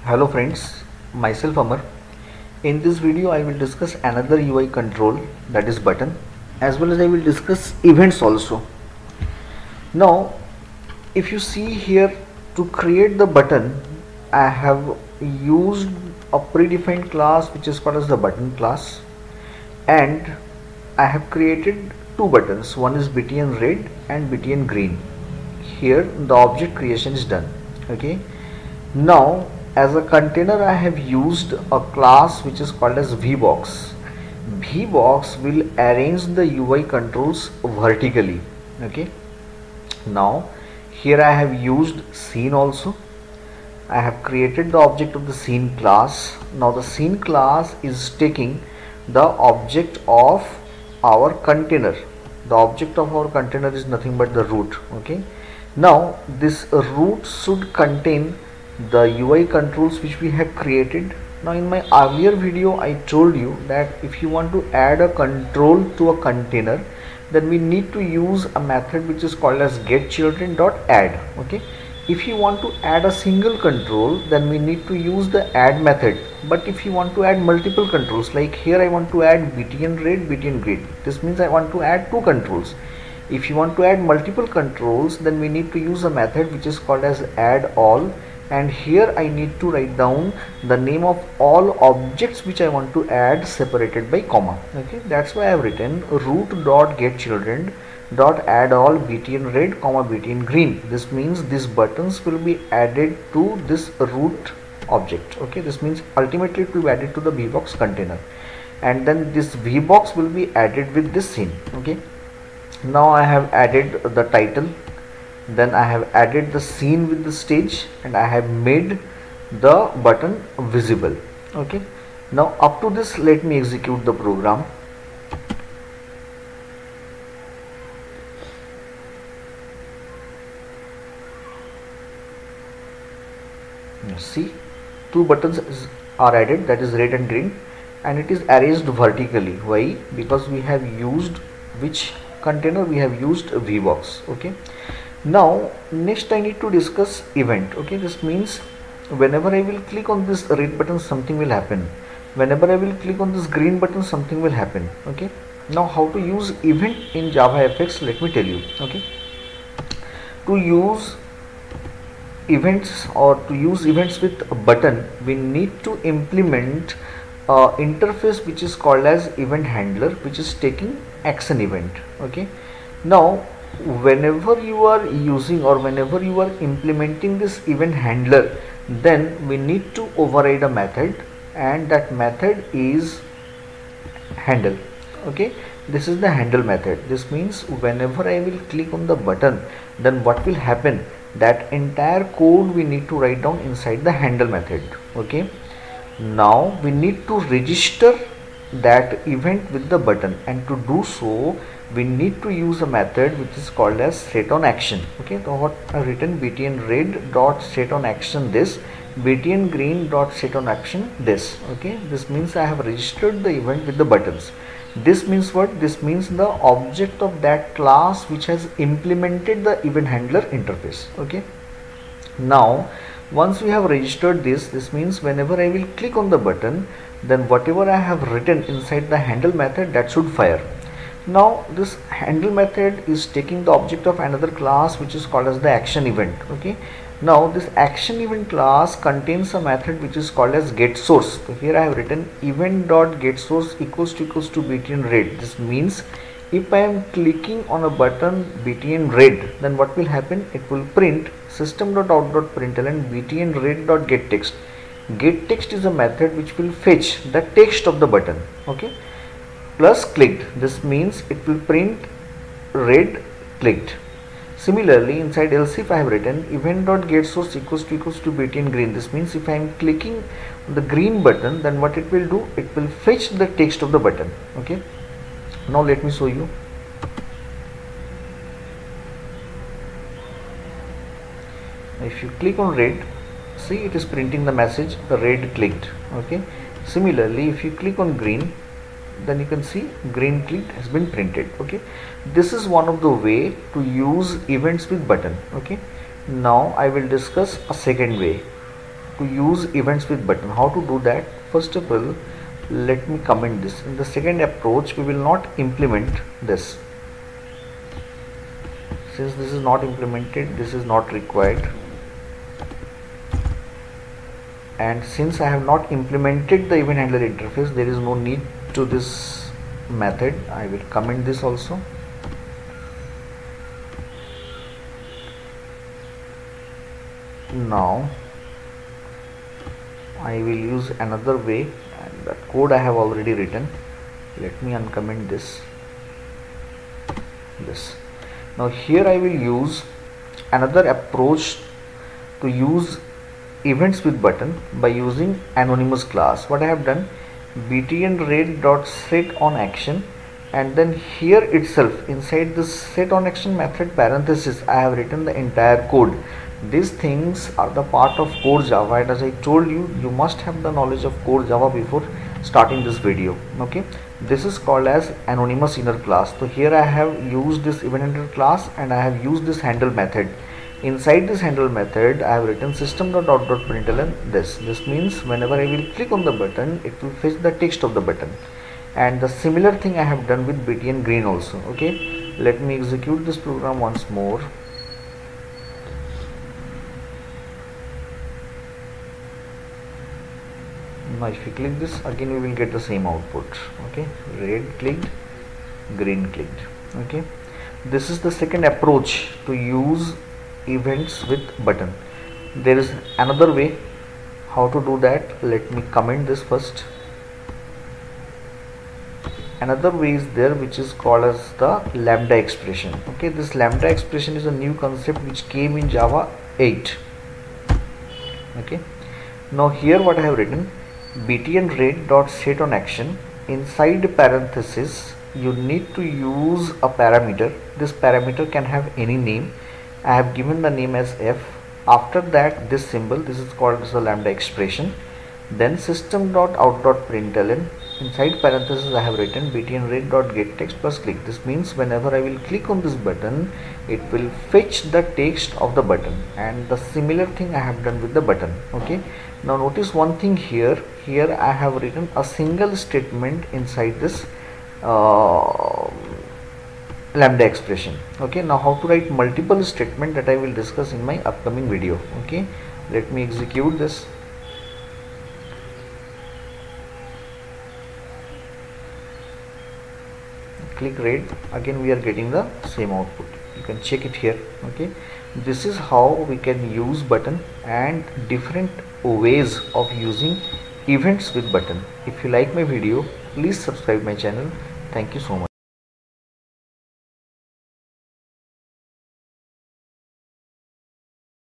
Hello friends, myself Amar. In this video I will discuss another UI control, that is button, as well as I will discuss events also. Now if you see here, to create the button I have used a predefined class which is called as the button class, and I have created two buttons, one is btn red and btn green. Here the object creation is done. Okay, now as a container I have used a class which is called as vbox. Vbox will arrange the UI controls vertically. Okay, now here I have used scene also. I have created the object of the scene class. Now the scene class is taking the object of our container. The object of our container is nothing but the root. Okay, now this root should contain the UI controls which we have created. Now in my earlier video I told you that if you want to add a control to a container, then we need to use a method which is called as getChildren.add. Okay, if you want to add a single control, then we need to use the add method. But if you want to add multiple controls, like here I want to add btn red, btn green, this means I want to add two controls. If you want to add multiple controls, then we need to use a method which is called as add all, and here I need to write down the name of all objects which I want to add separated by comma. Okay, that's why I have written root.getChildren.add all btn red comma btn green. This means these buttons will be added to this root object. Okay, this means ultimately it will be added to the vbox container, and then this vbox will be added with this scene. Okay, now I have added the title, then I have added the scene with the stage, and I have made the button visible. Okay, now up to this let me execute the program. Now see, two buttons are added, that is red and green, and it is arranged vertically. Why? Because we have used which container? We have used vbox. Okay, now next I need to discuss event. Okay, this means whenever I will click on this red button, something will happen. Whenever I will click on this green button, something will happen. Okay, now how to use event in JavaFx, let me tell you. Okay, to use events or to use events with a button, we need to implement interface which is called as event handler, which is taking action event. Okay, now whenever you are using or whenever you are implementing this event handler, then we need to override a method, and that method is handle. Okay, this is the handle method. This means whenever I will click on the button, then what will happen, that entire code we need to write down inside the handle method. Okay, now we need to register that event with the button, and to do so we need to use a method which is called as setOnAction. Okay, so what I have written, btn red dot setOnAction this, btn green dot setOnAction this. Okay, this means I have registered the event with the buttons. This means what? This means the object of that class which has implemented the event handler interface. Okay, now once we have registered this, this means whenever I will click on the button, then whatever I have written inside the handle method, that should fire. Now this handle method is taking the object of another class which is called as the action event. Okay, now this action event class contains a method which is called as getSource. So here I have written event.getSource equals to btn red. This means if I am clicking on a button btn red, then what will happen, it will print system.out.println btn red.getText. GetText is a method which will fetch the text of the button. Okay, plus clicked. This means it will print red clicked. Similarly, inside else if I have written event.getSource equals to btn green. This means if I am clicking on the green button, then what it will do, it will fetch the text of the button. Okay, now let me show you. If you click on red, see, it is printing the message red clicked. Okay, similarly if you click on green, then you can see green clicked has been printed. Okay, this is one of the way to use events with button. Okay, now I will discuss a second way. to use events with button. How to do that? First of all, let me comment this. In the second approach, we will not implement this. Since this is not implemented, this is not required. And since I have not implemented the event handler interface, there is no need to this method. I will comment this also. Now I will use another way, and that code I have already written. Let me uncomment this. Now here I will use another approach to use events with button by using anonymous class. What I have done, btn rate dot set on action, and then here itself inside this set on action method parenthesis I have written the entire code. These things are the part of core Java, and as I told you, you must have the knowledge of core Java before starting this video. Okay, this is called as anonymous inner class. So here I have used this event handler class, and I have used this handle method. Inside this handle method, I have written system.out.println this. This means whenever I will click on the button, it will fetch the text of the button. And the similar thing I have done with btn green also. Okay, let me execute this program once more. Now if you click this again, we will get the same output. Okay, red clicked, green clicked. Okay, this is the second approach to use events with button. There is another way how to do that. Let me comment this first. Another way is there, which is called as the lambda expression. Okay, this lambda expression is a new concept which came in Java 8. Okay, now here what I have written, btn rate dot set on action, inside parenthesis you need to use a parameter. This parameter can have any name. I have given the name as f. After that, this symbol, this is called as a lambda expression. Then system.out.println, inside parenthesis I have written btn rate dot get text plus click. This means whenever I will click on this button, it will fetch the text of the button, and the similar thing I have done with the button. Okay, now notice one thing here. Here I have written a single statement inside this lambda expression. Okay, now how to write multiple statement, that I will discuss in my upcoming video. Okay, let me execute this. Click red, again we are getting the same output. You can check it here. Okay, this is how we can use button and different ways of using events with button. If you like my video, please subscribe my channel. Thank you so much.